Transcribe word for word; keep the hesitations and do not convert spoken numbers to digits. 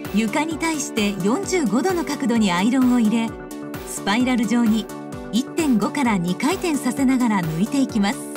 床に対してよんじゅうごどの角度にアイロンを入れ、スパイラル状に いってんご からにかい転させながら抜いていきます。